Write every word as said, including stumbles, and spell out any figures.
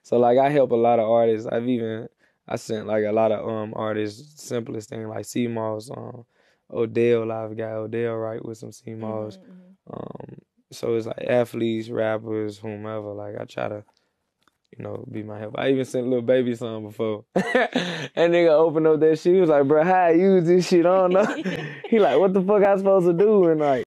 So like I help a lot of artists. I've even I sent like a lot of um artists simplest thing like C Moss, um Odell. I've got Odell right with some C Moss. Mm-hmm, mm-hmm. Um, so it's like athletes, rappers, whomever. Like I try to, you know, be my help. I even sent Lil Baby some before. And nigga opened up that shit. He was like, bro, how I use this shit? I don't know. He like, what the fuck I supposed to do? And like,